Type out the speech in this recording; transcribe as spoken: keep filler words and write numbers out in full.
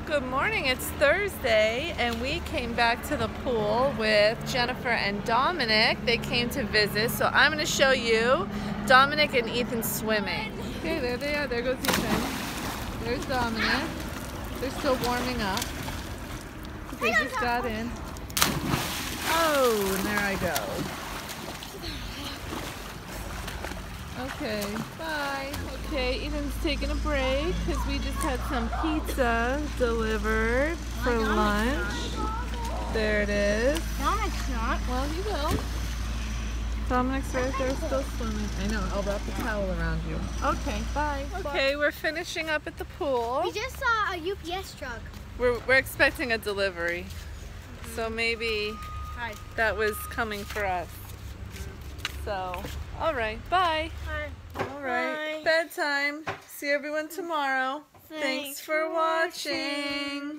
Good morning, it's Thursday and we came back to the pool with Jennifer and Dominic. They came to visit, so I'm going to show you Dominic and Ethan swimming. Okay, there they are. There goes Ethan. There's Dominic. They're still warming up. They just got in. Oh, and there I go. Okay, bye. Okay, Ethan's taking a break because we just had some pizza delivered for My lunch. Not. There it is. Dominic's not. Well, you will. Dominic's right there still swimming. I know, I'll wrap the towel around you. Okay, bye. Okay, we're finishing up at the pool. We just saw a U P S truck. We're, we're expecting a delivery. Mm-hmm. So maybe Hi. that was coming for us. So, all right, bye. Hi. All right, Bye. bedtime. See everyone tomorrow. Thanks Thanks for watching.